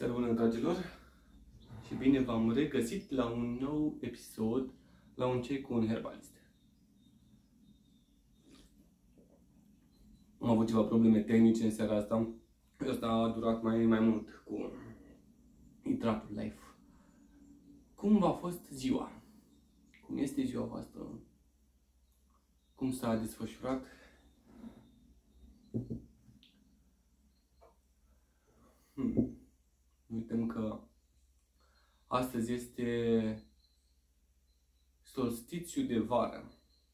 Seară bună, dragilor, și bine v-am regăsit la un nou episod la un cei cu un herbalist. Am avut ceva probleme tehnice în seara asta. Asta a durat mai mult cu intratul live. Cum v-a fost ziua? Cum este ziua voastră? Cum s-a desfășurat? Nu uităm că astăzi este solstițiu de vară.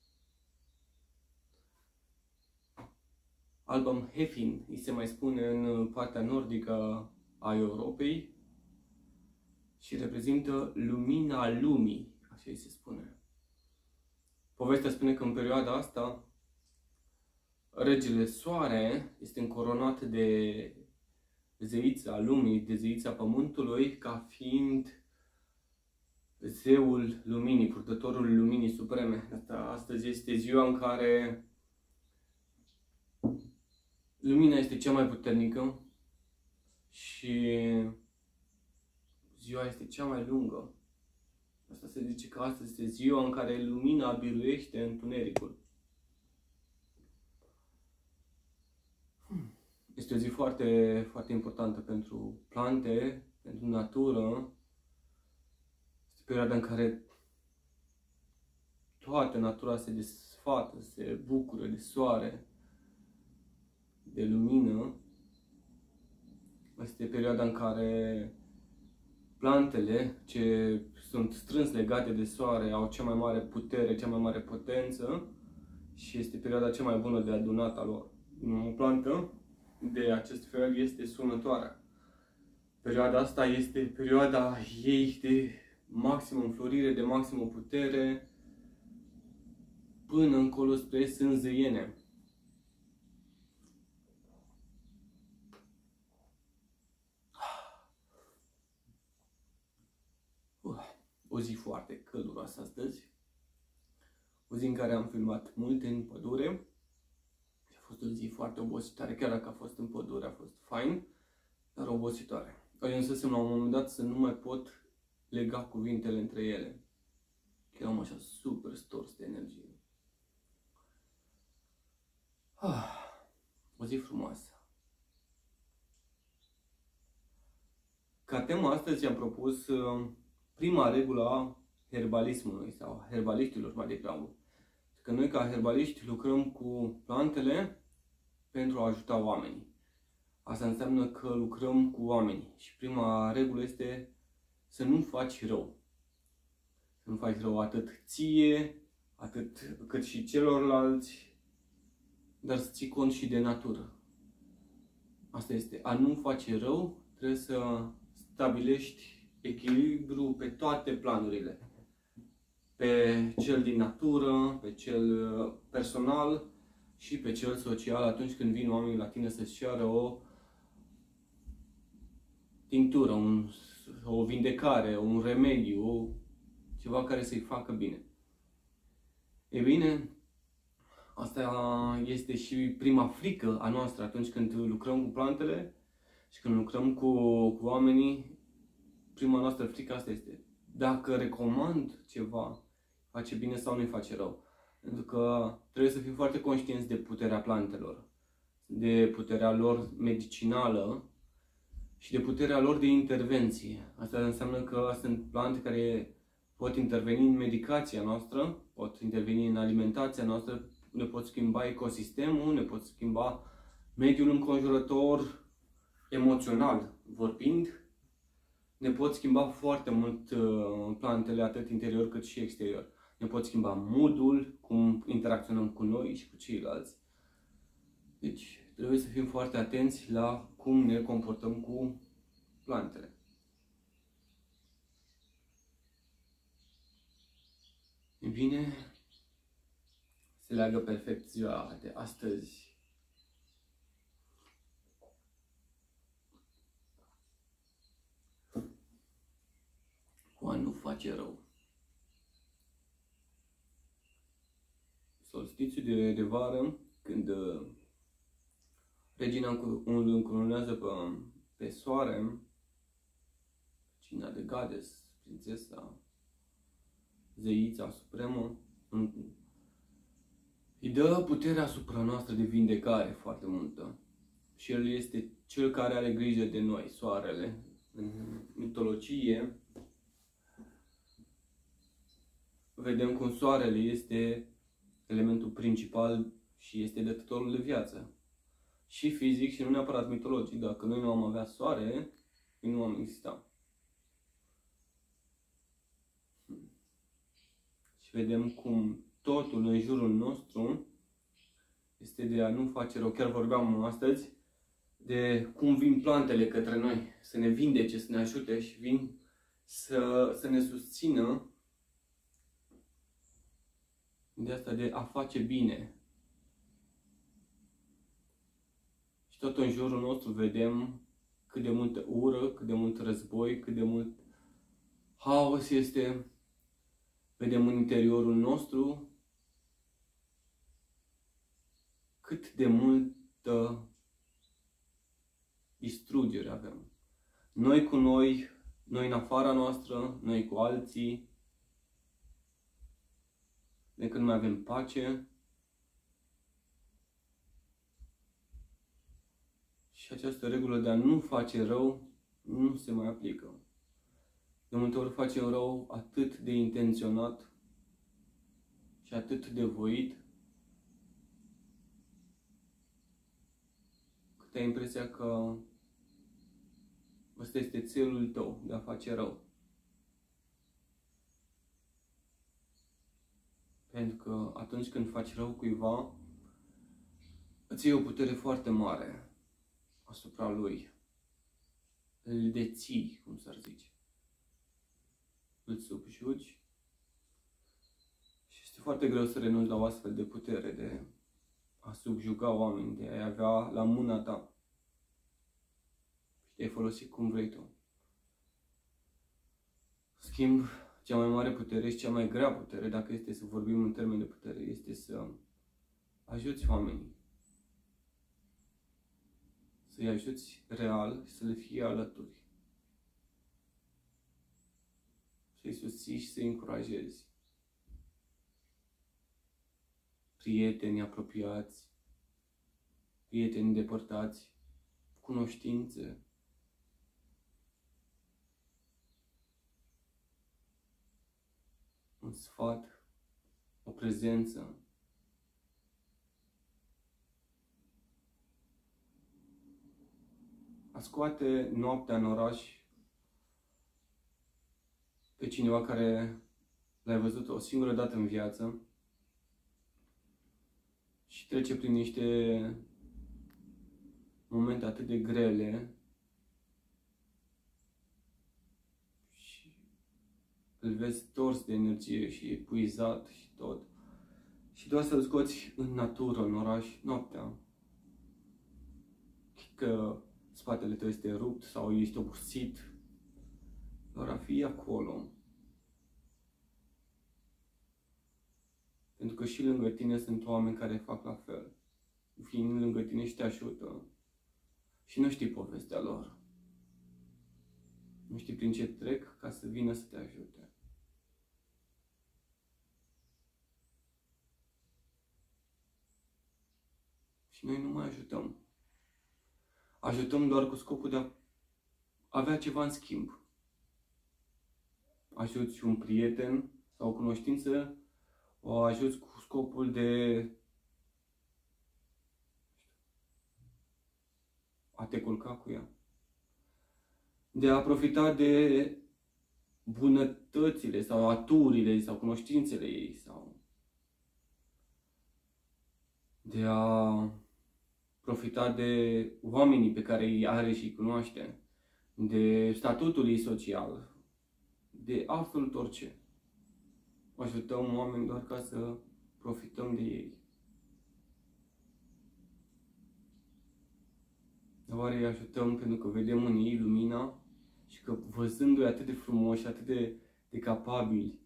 Albanhefin îi se mai spune în partea nordică a Europei și reprezintă lumina lumii, așa îi se spune. Povestea spune că în perioada asta regele Soare este încoronat de zeița lumii, de zeița pământului, ca fiind zeul luminii, purtătorul luminii supreme. Astăzi este ziua în care lumina este cea mai puternică și ziua este cea mai lungă. Asta se zice că astăzi este ziua în care lumina biruiește întunericul. Este o zi foarte, foarte importantă pentru plante, pentru natură. Este perioada în care toată natura se desfată, se bucură de soare, de lumină. Este perioada în care plantele ce sunt strâns legate de soare au cea mai mare putere, cea mai mare potență și este perioada cea mai bună de adunat a lor. O plantă de acest fel este sunătoarea. Perioada asta este perioada ei de maximă înflorire, de maximă putere, până încolo spre sânzăiene. O zi foarte călduroasă astăzi. O zi în care am filmat multe în pădure. A fost o zi foarte obositoare, chiar dacă a fost în pădure, a fost fain, dar obositoare. Ajunsesem la un moment dat să nu mai pot lega cuvintele între ele. Eram așa super stors de energie. O zi frumoasă. Ca temă astăzi am propus prima regulă a herbalismului sau a herbaliștilor mai degrabă. Că noi ca herbaliști lucrăm cu plantele pentru a ajuta oamenii. Asta înseamnă că lucrăm cu oamenii. Și prima regulă este să nu faci rău. Să nu faci rău atât ție, cât și celorlalți, dar să ții cont și de natură. Asta este, a nu face rău, trebuie să stabilești echilibru pe toate planurile. Pe cel din natură, pe cel personal și pe cel social, atunci când vin oamenii la tine să-ți ceară o tinctură, o vindecare, un remediu, ceva care să-i facă bine. E bine, asta este și prima frică a noastră atunci când lucrăm cu plantele și când lucrăm cu oamenii. Prima noastră frică asta este. Dacă recomand ceva, face bine sau nu-i face rău. Pentru că trebuie să fim foarte conștienți de puterea plantelor, de puterea lor medicinală și de puterea lor de intervenție. Asta înseamnă că sunt plante care pot interveni în medicația noastră, pot interveni în alimentația noastră, ne pot schimba ecosistemul, ne pot schimba mediul înconjurător, emoțional vorbind. Ne pot schimba foarte mult plantele, atât interior cât și exterior. Ne pot schimba mood-ul, cum interacționăm cu noi și cu ceilalți. Deci trebuie să fim foarte atenți la cum ne comportăm cu plantele. E bine, se leagă perfect ziua de astăzi. Cu a nu face rău. Solstițiul de vară, când regina îl încoronează pe soare, Cina de Gades, prințesa, zeița supremă, îi dă puterea asupra noastră de vindecare foarte multă. Și el este cel care are grijă de noi, soarele. În mitologie vedem cum soarele este elementul principal și este dătătorul de viață. Și fizic și nu neapărat mitologic. Dacă noi nu am avea soare, noi nu am exista. Și vedem cum totul în jurul nostru este de a nu face rău. Chiar vorbeam astăzi de cum vin plantele către noi, să ne vindece, să ne ajute și vin să ne susțină de asta de a face bine. Și tot în jurul nostru vedem cât de multă ură, cât de mult război, cât de mult haos este. Vedem în interiorul nostru cât de multă distrugere avem. Noi cu noi, noi în afara noastră, noi cu alții. De când nu mai avem pace. Și această regulă de a nu face rău nu se mai aplică. De multe ori facem rău atât de intenționat și atât de voit, cât ai impresia că ăsta este țelul tău, de a face rău. Pentru că atunci când faci rău cuiva, îți iei o putere foarte mare asupra lui. Îl deții, cum s-ar zice. Îl subjugi și este foarte greu să renunți la o astfel de putere de a subjuga oameni, de a-i avea la mâna ta și de a-i folosi cum vrei tu. În schimb, cea mai mare putere și cea mai grea putere, dacă este să vorbim în termeni de putere, este să ajuți oamenii. Să-i ajuți real și să le fie alături. Să-i susții și să-i încurajezi. Prieteni apropiați, prieteni îndepărtați, cunoștințe. Un sfat, o prezență. A scoate noaptea în oraș pe cineva care l-ai văzut o singură dată în viață și trece prin niște momente atât de grele și îl vezi tors de energie și epuizat și tot. Și doar să-l scoți în natură, în oraș, noaptea. Că spatele tău este rupt sau ești obosit, doar a fi acolo. Pentru că și lângă tine sunt oameni care fac la fel. Fiind lângă tine și te ajută. Și nu știi povestea lor. Nu știi prin ce trec ca să vină să te ajute. Și noi nu mai ajutăm. Ajutăm doar cu scopul de a avea ceva în schimb. Ajuți un prieten sau o cunoștință, o ajuți cu scopul de a te culca cu ea. De a profita de bunătățile sau aturile sau cunoștințele ei sau de a profita de oamenii pe care îi are și îi cunoaște, de statutul ei social, de absolut orice. Ajutăm oameni doar ca să profităm de ei. Oare îi ajutăm pentru că vedem în ei lumina și că văzându-i atât de frumoși, atât de capabili,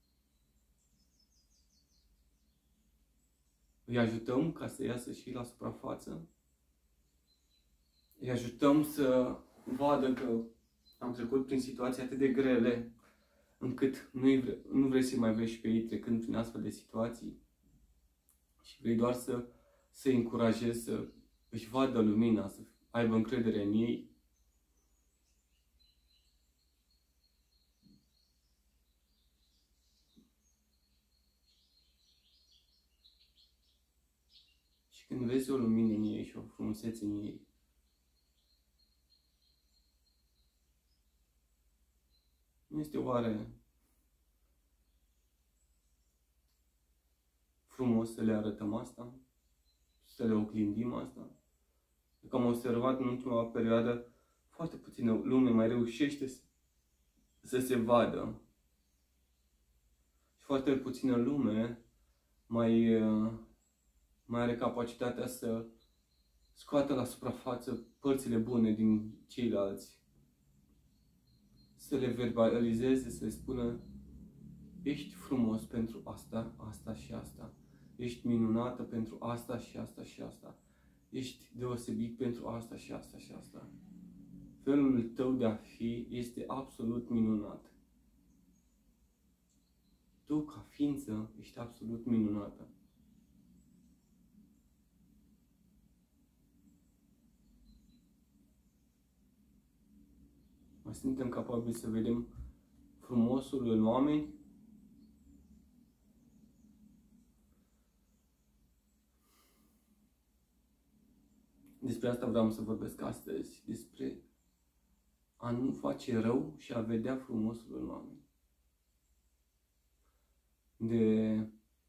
îi ajutăm ca să iasă și la suprafață? Îi ajutăm să vadă că am trecut prin situații atât de grele, încât nu vrei să mai vezi și pe ei trecând prin astfel de situații și vrei doar să-i încurajezi să își vadă lumina, să aibă încredere în ei. Și când vezi o lumină în ei și o frumusețe în ei, nu este oare frumos să le arătăm asta? Să le oglindim asta? Că am observat în ultima perioadă, foarte puțină lume mai reușește să se vadă. Și foarte puțină lume mai are capacitatea să scoată la suprafață părțile bune din ceilalți. Să le verbalizeze, să le spună: ești frumos pentru asta, asta și asta. Ești minunată pentru asta și asta și asta. Ești deosebit pentru asta și asta și asta. Felul tău de a fi este absolut minunat. Tu, ca ființă, ești absolut minunată. Mai suntem capabili să vedem frumosul în oameni? Despre asta vreau să vorbesc astăzi, despre a nu face rău și a vedea frumosul în oameni. De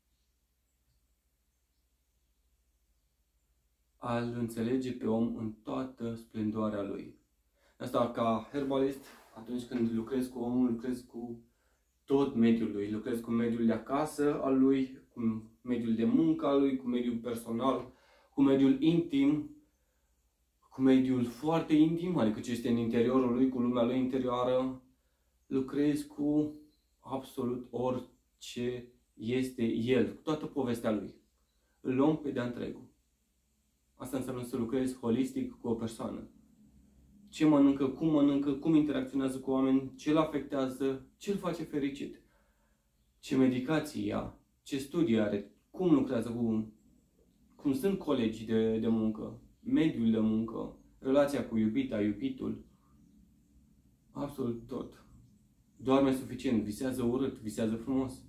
a-l înțelege pe om în toată splendoarea lui. Asta, ca herbalist, atunci când lucrez cu omul, lucrez cu tot mediul lui. Lucrez cu mediul de acasă al lui, cu mediul de muncă al lui, cu mediul personal, cu mediul intim, cu mediul foarte intim, adică ce este în interiorul lui, cu lumea lui interioară. Lucrez cu absolut orice este el, cu toată povestea lui. Îl luăm pe de-a întregul. Asta înseamnă să lucrezi holistic cu o persoană. Ce mănâncă, cum interacționează cu oameni, ce îl afectează, ce îl face fericit, ce medicații ia, ce studii are, cum lucrează cum sunt colegii de muncă, mediul de muncă, relația cu iubita, iubitul, absolut tot. Doarme suficient, visează urât, visează frumos.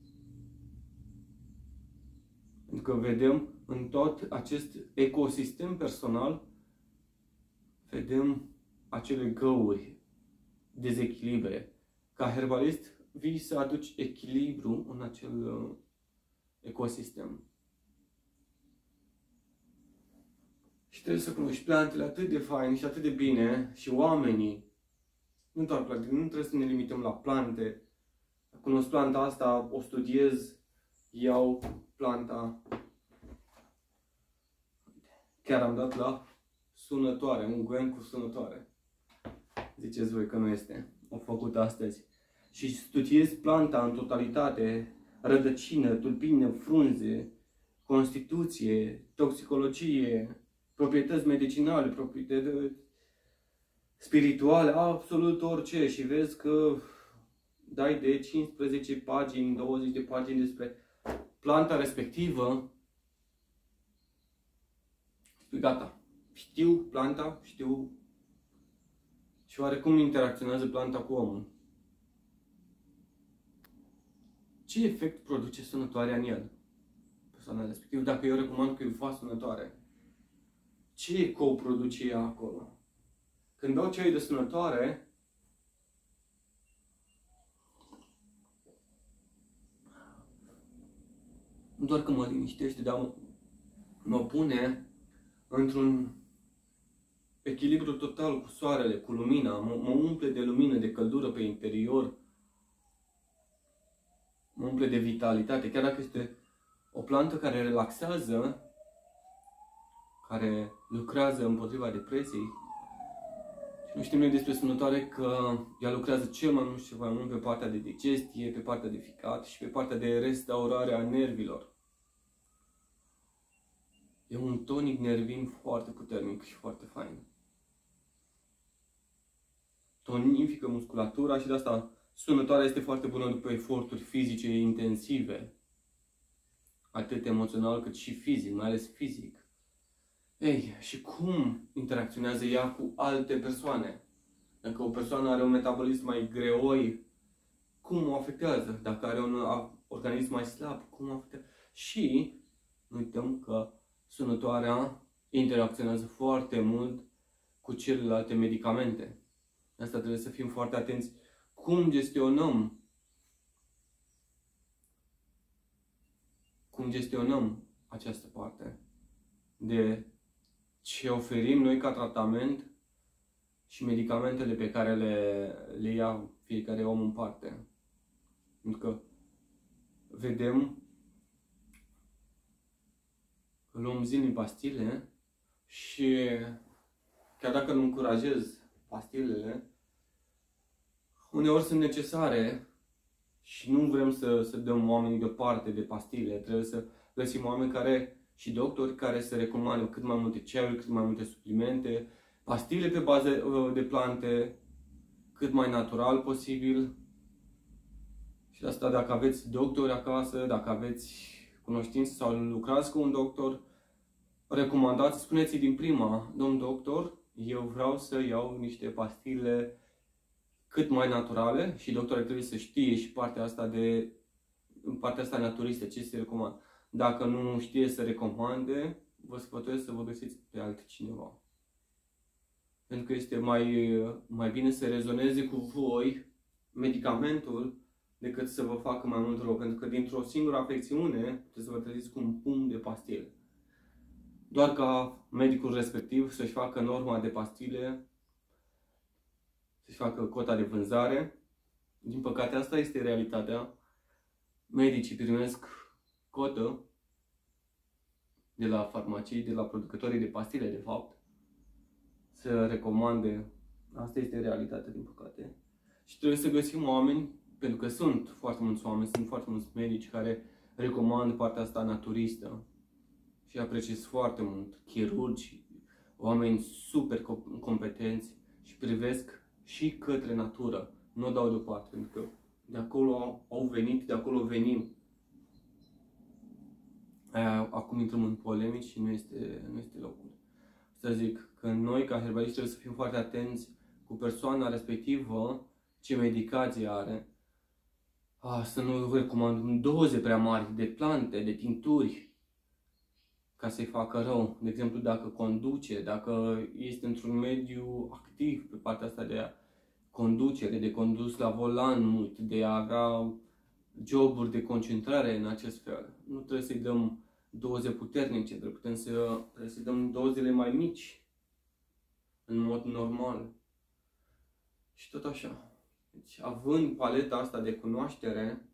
Pentru că vedem în tot acest ecosistem personal, vedem acele găuri, dezechilibre. Ca herbalist, vii să aduci echilibru în acel ecosistem. Și trebuie să cunoști plantele atât de fain și atât de bine și oamenii. Nu doar plante, nu trebuie să ne limităm la plante. Cunosc planta asta, o studiez, iau planta. Chiar am dat la sunătoare, unguen cu sunătoare. Ziceți voi că nu este. O făcut astăzi. Și studiez planta în totalitate, rădăcină, tulpină, frunze, constituție, toxicologie, proprietăți medicinale, proprietăți spirituale, absolut orice. Și vezi că dai de 15 pagini, 20 de pagini despre planta respectivă. Spui gata. Știu planta, știu și oarecum interacționează planta cu omul. Ce efect produce sănătoarea în el? Persoana respectivă, dacă eu recomand cuiva sănătoare, ce eco produce ea acolo? Când beau ceai de sănătoare, nu doar că mă liniștește, dar mă pune într-un echilibru total cu soarele, cu lumina, mă umple de lumină, de căldură pe interior, mă umple de vitalitate. Chiar dacă este o plantă care relaxează, care lucrează împotriva depresiei, și nu știm noi despre sănătoare că ea lucrează cel mai mult și cel mai mult pe partea de digestie, pe partea de ficat și pe partea de restaurare a nervilor. E un tonic nervin foarte puternic și foarte fain. tonifică musculatura și de asta sunătoarea este foarte bună după eforturi fizice intensive. Atât emoțional cât și fizic, mai ales fizic. Ei, și cum interacționează ea cu alte persoane? Dacă o persoană are un metabolism mai greoi, cum o afectează? Dacă are un organism mai slab, cum o afectează? Și nu uităm că sunătoarea interacționează foarte mult cu celelalte medicamente. Asta trebuie să fim foarte atenți. Cum gestionăm această parte de ce oferim noi ca tratament și medicamentele pe care le ia fiecare om în parte. Pentru că vedem că luăm zilnic pastile și chiar dacă nu încurajez pastilele, uneori sunt necesare și nu vrem să dăm oamenii deoparte de pastile. Trebuie să găsim oameni și doctori care să recomandă cât mai multe ceaiuri, cât mai multe suplimente, pastile pe bază de plante, cât mai natural posibil. Și de asta, dacă aveți doctori acasă, dacă aveți cunoștință sau lucrați cu un doctor, recomandați, spuneți-i din prima: domn doctor, eu vreau să iau niște pastile cât mai naturale, și doctorul trebuie să știe și partea asta naturistă, ce se recomandă. Dacă nu știe să recomande, vă sfătuiesc să vă găsiți pe altcineva. Pentru că este mai bine să rezoneze cu voi medicamentul decât să vă facă mai mult rău. Pentru că dintr-o singură afecțiune puteți să vă treziți cu un pumn de pastile. Doar ca medicul respectiv să-și facă norma de pastile, să-și facă cota de vânzare. Din păcate, asta este realitatea. Medicii primesc cotă de la farmacii, de la producătorii de pastile, de fapt, să recomande. Asta este realitatea, din păcate. Și trebuie să găsim oameni, pentru că sunt foarte mulți oameni, sunt foarte mulți medici care recomandă partea asta naturistă. Și apreciez foarte mult chirurgi, oameni super competenți și privesc și către natură. Nu o dau deoparte, pentru că de acolo au venit, de acolo venim. Acum intrăm în polemici și nu este locul. Să zic că noi, ca herbaliști, trebuie să fim foarte atenți cu persoana respectivă, ce medicație are. Să nu recomandăm doze prea mari de plante, de tincturi, ca să-i facă rău. De exemplu, dacă conduce, dacă este într-un mediu activ pe partea asta de conducere, de condus la volan mult, de a avea joburi de concentrare în acest fel. Nu trebuie să-i dăm doze puternice, trebuie să-i dăm dozele mai mici, în mod normal. Și tot așa. Deci, având paleta asta de cunoaștere,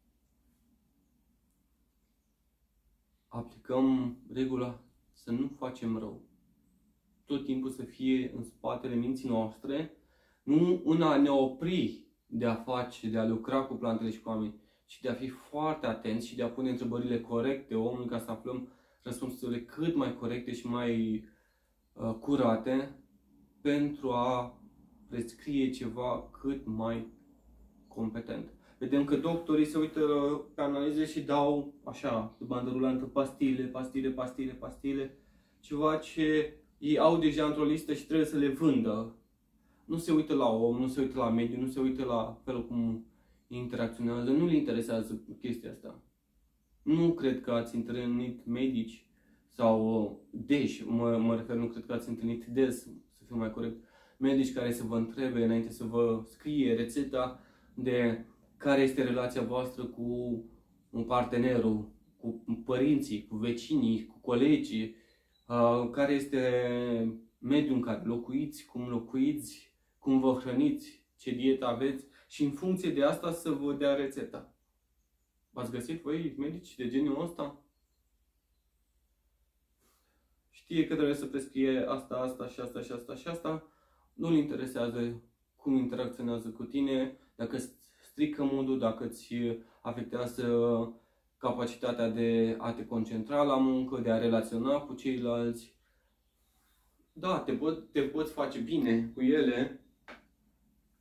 aplicăm regula să nu facem rău. Tot timpul să fie în spatele minții noastre, nu în a ne opri de a lucra cu plantele și cu oamenii, ci de a fi foarte atenți și de a pune întrebările corecte omului, ca să aflăm răspunsurile cât mai corecte și mai curate, pentru a prescrie ceva cât mai competent. Vedem că doctorii se uită pe analize și dau așa, pe bandă rulantă, pastile, ceva ce ei au deja într-o listă și trebuie să le vândă. Nu se uită la om, nu se uită la mediu, nu se uită la felul cum interacționează, nu le interesează chestia asta. Nu cred că ați întâlnit medici sau mă refer, nu cred că ați întâlnit să fiu mai corect, medici care să vă întrebe înainte să vă scrie rețeta de care este relația voastră cu partenerul, cu părinții, cu vecinii, cu colegii, care este mediul în care locuiți, cum vă hrăniți, ce dietă aveți și în funcție de asta să vă dea rețeta. V-ați găsit voi medici de genul ăsta? Știe că trebuie să prescrie asta și asta. Nu-l interesează cum interacționează cu tine, dacă strică modul, dacă îți afectează capacitatea de a te concentra la muncă, de a relaționa cu ceilalți. Da, te poți face bine cu ele,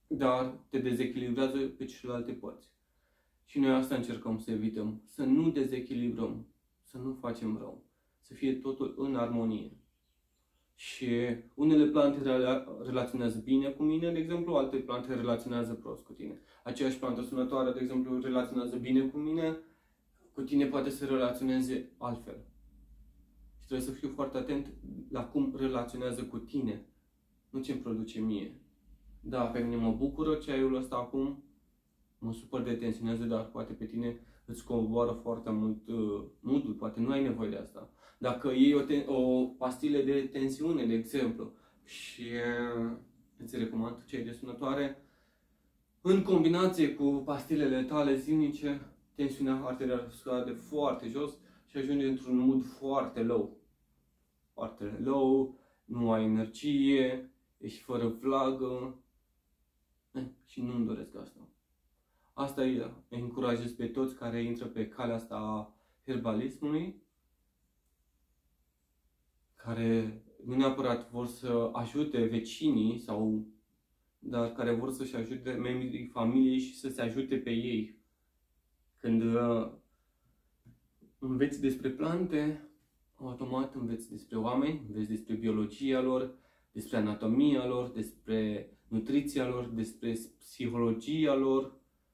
dar te dezechilibrează pe celelalte părți. Și noi asta încercăm să evităm, să nu dezechilibrăm, să nu facem rău, să fie totul în armonie. Și unele plante relaționează bine cu mine, de exemplu, alte plante relaționează prost cu tine. Aceeași plantă sunătoare, de exemplu, relaționează bine cu mine, cu tine poate să relaționeze altfel. Și trebuie să fiu foarte atent la cum relaționează cu tine, nu ce îmi produce mie. Da, pe mine mă bucură ceaiul ăsta acum, mă super detensionează, dar poate pe tine îți coboară foarte mult mood-ul, poate nu ai nevoie de asta. Dacă iei o pastile de tensiune, de exemplu, și îți recomand ceai de sunătoare, în combinație cu pastilele tale zilnice, tensiunea arterială scade foarte jos și ajungi într-un mood foarte low. Foarte low, nu ai energie, ești fără vlagă și nu-mi doresc asta. Asta îi încurajez pe toți care intră pe calea asta a herbalismului, care nu neapărat vor să ajute vecinii, dar care vor să-și ajute membrii familiei și să se ajute pe ei. Când înveți despre plante, automat înveți despre oameni, înveți despre biologia lor, despre anatomia lor, despre nutriția lor, despre psihologia lor.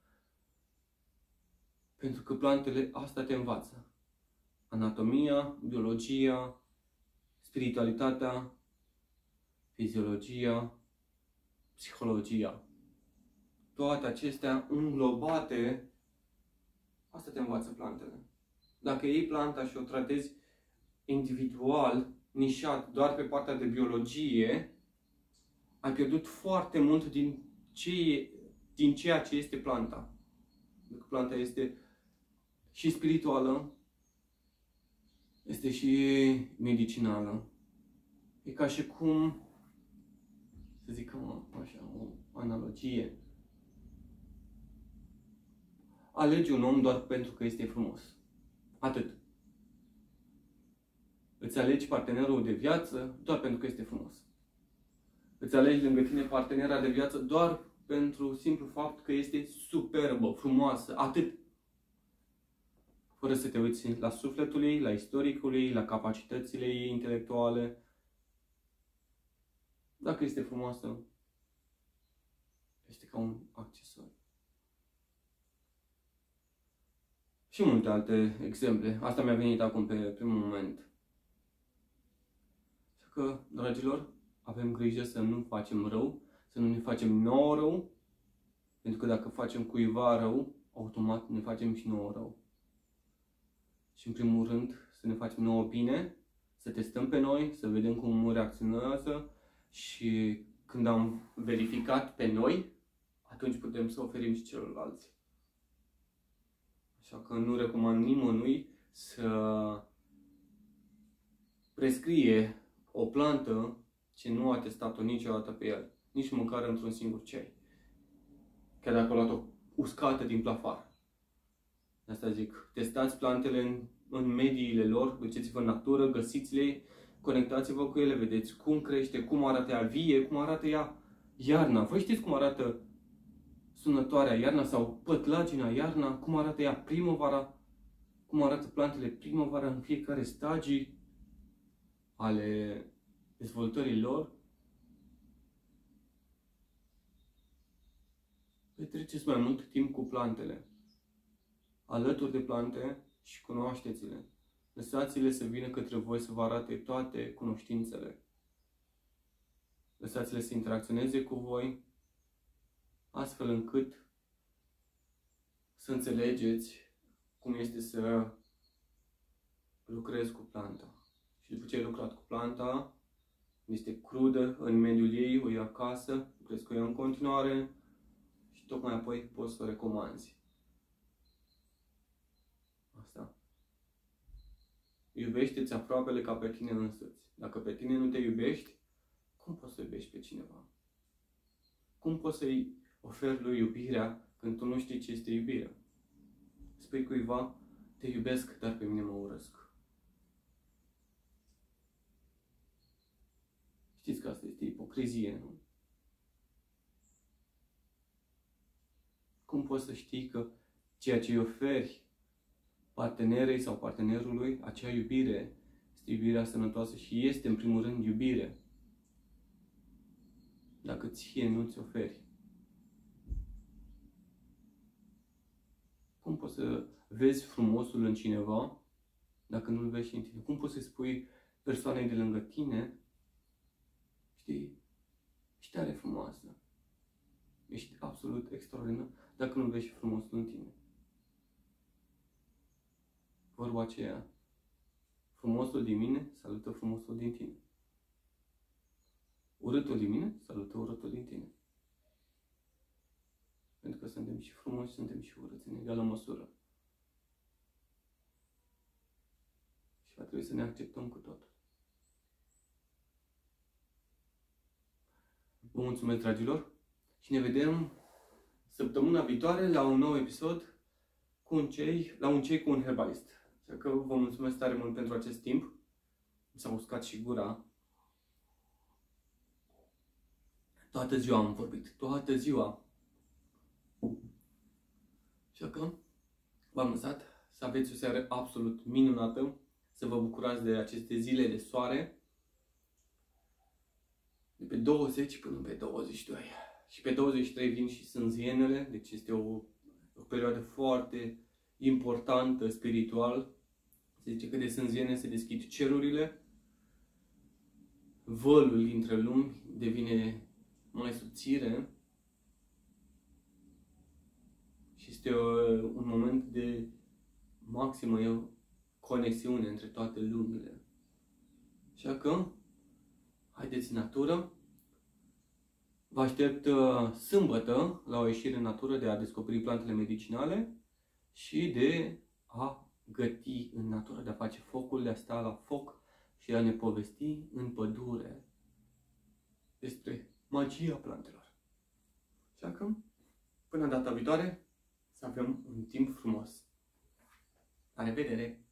Pentru că plantele asta te învață. Anatomia, biologia, spiritualitatea, fiziologia, psihologia. Toate acestea înglobate, asta te învață plantele. Dacă iei planta și o tratezi individual, nișat, doar pe partea de biologie, ai pierdut foarte mult din ceea ce este planta. Pentru că planta este și spirituală, este și medicinală. E ca și cum, să zic așa, o analogie. Alegi un om doar pentru că este frumos. Atât. Îți alegi partenerul de viață doar pentru că este frumos. Îți alegi lângă tine partenera de viață doar pentru simplu fapt că este superbă, frumoasă, atât. Fără să te uiți la sufletul ei, la istoricul ei, la capacitățile ei intelectuale. Dacă este frumoasă, este ca un accesoriu. Și multe alte exemple. Asta mi-a venit acum pe primul moment. Așa că, dragilor, avem grijă să nu facem rău, să nu ne facem nouă rău, pentru că dacă facem cuiva rău, automat ne facem și nouă rău. Și în primul rând să ne facem nouă bine, să testăm pe noi, să vedem cum reacționează și când am verificat pe noi, atunci putem să oferim și celorlalți. Așa că nu recomand nimănui să prescrie o plantă ce nu a testat-o niciodată pe el, nici măcar într-un singur ceai. Chiar dacă a luat-o uscată din plafar. De asta zic, testați plantele în mediile lor, duceți-vă în natură, găsiți-le, conectați-vă cu ele, vedeți cum crește, cum arată ea vie, cum arată ea iarna. Voi știți cum arată sunătoarea iarna sau pătlagina iarna, cum arată ea primăvara, cum arată plantele primăvara în fiecare stagii ale dezvoltării lor. Petreceți mai mult timp cu plantele, alături de plante și cunoașteți-le. Lăsați-le să vină către voi să vă arate toate cunoștințele. Lăsați-le să interacționeze cu voi, astfel încât să înțelegeți cum este să lucrezi cu planta. Și după ce ai lucrat cu planta, este crudă în mediul ei, o iei acasă, lucrezi cu ea în continuare și tocmai apoi poți să o recomanzi. Asta. Iubește-ți aproapele ca pe tine însuți. Dacă pe tine nu te iubești, cum poți să iubești pe cineva? Cum poți să-i oferi lui iubirea când tu nu știi ce este iubirea? Spui cuiva, te iubesc, dar pe mine mă urăsc. Știți că asta este ipocrizie, nu? Cum poți să știi că ceea ce îi oferi partenerei sau partenerului, acea iubire, este iubirea sănătoasă și este în primul rând iubire, dacă ție nu ți oferi? Cum poți să vezi frumosul în cineva dacă nu-l vezi și în tine? Cum poți să spui persoanei de lângă tine, știi, ești tare frumoasă, ești absolut extraordinar, dacă nu vezi și frumosul în tine? Vorba aceea, frumosul din mine salută frumosul din tine. Urâtul din mine salută urâtul din tine. Pentru că suntem și frumoși, suntem și urâți în egală măsură. Și va trebui să ne acceptăm cu totul. Vă mulțumesc, dragilor, și ne vedem săptămâna viitoare la un nou episod cu un cei cu un herbalist. Așa că vă mulțumesc tare mult pentru acest timp. Mi s-a uscat și gura. Toată ziua am vorbit. Toată ziua. Așa că v-am lăsat să aveți o seară absolut minunată. Să vă bucurați de aceste zile de soare. De pe 20 până pe 22. Și pe 23 vin și sânzienele. Deci este o perioadă foarte importantă spiritual. Se zice că de sânziene se deschid cerurile. Vălul dintre lumi devine mai subțire. Și este un moment de maximă conexiune între toate lumile. Așa că, haideți în natură. Vă aștept sâmbătă la o ieșire în natură de a descoperi plantele medicinale și de a găti în natură, de a face focul, de a sta la foc și de a ne povesti în pădure despre magia plantelor. Așa că, până data viitoare, să avem un timp frumos. La revedere!